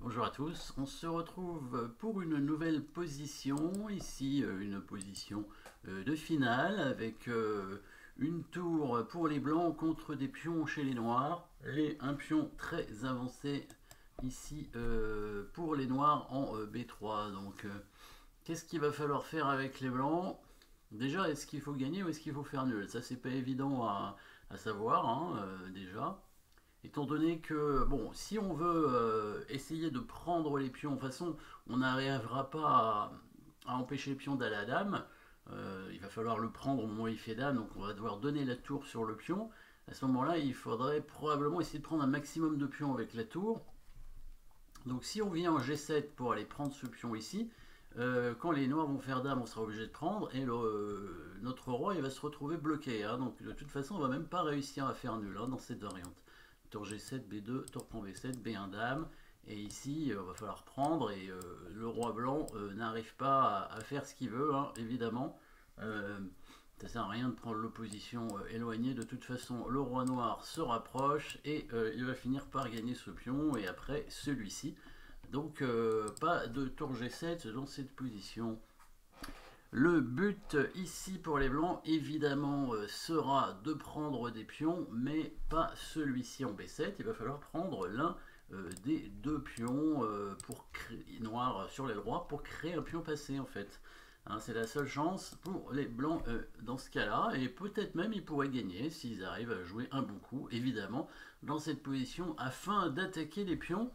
Bonjour à tous, on se retrouve pour une nouvelle position, ici une position de finale avec une tour pour les blancs contre des pions chez les noirs, un pion très avancé ici pour les noirs en B3. Donc qu'est-ce qu'il va falloir faire avec les blancs? Déjà, est-ce qu'il faut gagner ou est-ce qu'il faut faire nul? Ça c'est pas évident à savoir hein, déjà. Étant donné que, bon, si on veut essayer de prendre les pions, de toute façon, on n'arrivera pas à empêcher le pion d'aller à dame. Il va falloir le prendre au moment où il fait dame, donc on va devoir donner la tour sur le pion. À ce moment-là, il faudrait probablement essayer de prendre un maximum de pions avec la tour. Donc si on vient en G7 pour aller prendre ce pion ici, quand les noirs vont faire dame, on sera obligé de prendre, et notre roi il va se retrouver bloqué. Hein. Donc de toute façon, on va même pas réussir à faire nul hein, dans cette variante. Tour G7, B2, tour prend B7, B1 dame. Et ici, il va falloir prendre. Et le roi blanc n'arrive pas à faire ce qu'il veut, hein, évidemment. Ça sert à rien de prendre l'opposition éloignée. De toute façon, le roi noir se rapproche et il va finir par gagner ce pion. Et après, celui-ci. Donc, pas de tour G7 dans cette position. Le but ici pour les blancs, évidemment, sera de prendre des pions, mais pas celui-ci en B7. Il va falloir prendre l'un des deux pions pour créer, noirs sur l'aile droite pour créer un pion passé en fait. Hein, c'est la seule chance pour les blancs dans ce cas-là, et peut-être même ils pourraient gagner s'ils arrivent à jouer un bon coup, évidemment, dans cette position afin d'attaquer les pions.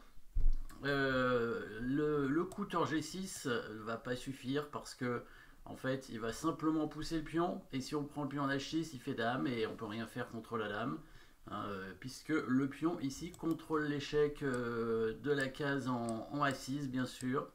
Le coup tour G6 va pas suffire parce que en fait il va simplement pousser le pion, et si on prend le pion en H6 il fait dame et on peut rien faire contre la dame hein, puisque le pion ici contrôle l'échec de la case en A6 bien sûr.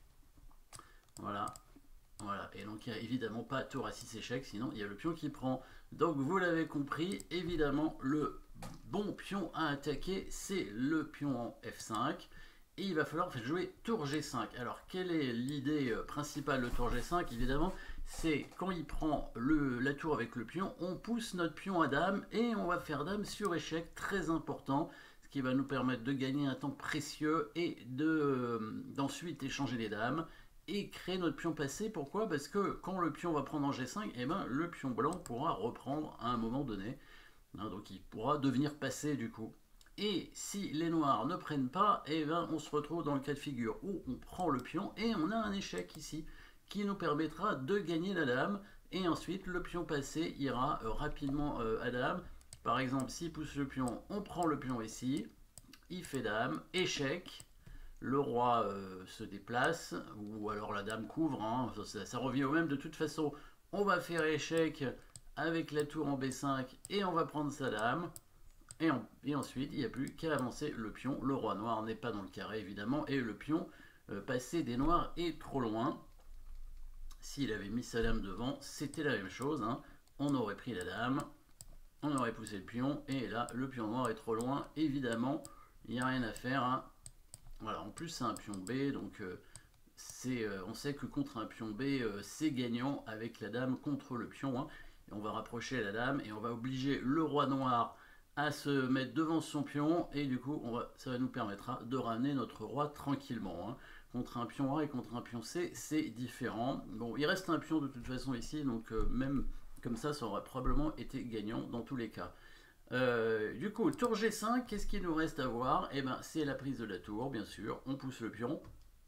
Voilà. Voilà, et donc il n'y a évidemment pas tour à 6 échecs, sinon il y a le pion qui prend. Donc vous l'avez compris, évidemment le bon pion à attaquer c'est le pion en F5. Et il va falloir jouer tour G5. Alors quelle est l'idée principale de tour G5? Évidemment, c'est quand il prend la tour avec le pion, on pousse notre pion à dame et on va faire dame sur échec, très important, ce qui va nous permettre de gagner un temps précieux et d'ensuite échanger les dames et créer notre pion passé. Pourquoi? Parce que quand le pion va prendre en G5, eh ben, le pion blanc pourra reprendre à un moment donné. Hein, donc il pourra devenir passé du coup. Et si les noirs ne prennent pas, eh ben, on se retrouve dans le cas de figure où on prend le pion et on a un échec ici qui nous permettra de gagner la dame. Et ensuite, le pion passé ira rapidement à dame. Par exemple, s'il pousse le pion, on prend le pion ici. Il fait dame, échec. Le roi se déplace, ou alors la dame couvre. Hein, ça revient au même. De toute façon, on va faire échec avec la tour en B5 et on va prendre sa dame. Et ensuite, il n'y a plus qu'à avancer le pion. Le roi noir n'est pas dans le carré, évidemment, et le pion passé des noirs est trop loin. S'il avait mis sa dame devant, c'était la même chose. Hein. On aurait pris la dame, on aurait poussé le pion, et là, le pion noir est trop loin, évidemment. Il n'y a rien à faire. Hein. Voilà, en plus, c'est un pion B, donc on sait que contre un pion B, c'est gagnant avec la dame contre le pion. Hein. Et on va rapprocher la dame, et on va obliger le roi noir à se mettre devant son pion, et du coup ça nous permettra de ramener notre roi tranquillement. Hein. Contre un pion A et contre un pion C, c'est différent. Bon, il reste un pion de toute façon ici, donc même comme ça aurait probablement été gagnant dans tous les cas. Du coup, tour G5, qu'est-ce qu'il nous reste à voir? Eh ben, c'est la prise de la tour, bien sûr. On pousse le pion.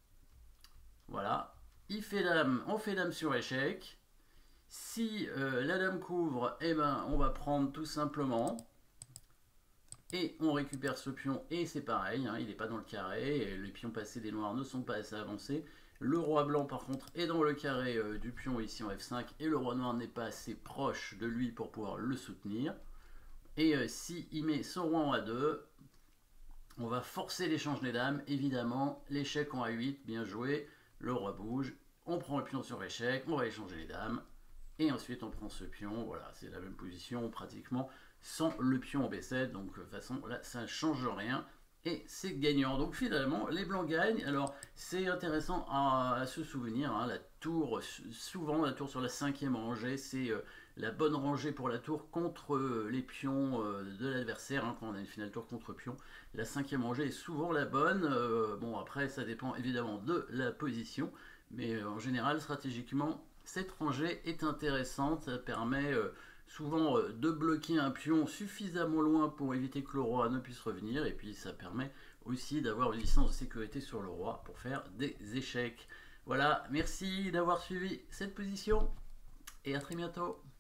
Voilà. Il fait dame, on fait dame sur échec. Si la dame couvre, eh ben, on va prendre tout simplement. Et on récupère ce pion, et c'est pareil, hein, il n'est pas dans le carré, et les pions passés des noirs ne sont pas assez avancés. Le roi blanc, par contre, est dans le carré du pion ici en F5, et le roi noir n'est pas assez proche de lui pour pouvoir le soutenir. Et s'il met son roi en A2, on va forcer l'échange des dames, évidemment. L'échec en A8, bien joué, le roi bouge, on prend le pion sur échec, on va échanger les dames. Et ensuite on prend ce pion, voilà, c'est la même position pratiquement sans le pion en B7, donc de toute façon là ça ne change rien et c'est gagnant. Donc finalement les blancs gagnent. Alors c'est intéressant à se souvenir, hein, la tour, souvent la tour sur la 5e rangée, c'est la bonne rangée pour la tour contre les pions de l'adversaire, hein, quand on a une finale tour contre pion. La cinquième rangée est souvent la bonne. Bon, après, ça dépend évidemment de la position, mais en général, stratégiquement, cette rangée est intéressante. Ça permet souvent de bloquer un pion suffisamment loin pour éviter que le roi ne puisse revenir, et puis ça permet aussi d'avoir une distance de sécurité sur le roi pour faire des échecs. Voilà, merci d'avoir suivi cette position et à très bientôt.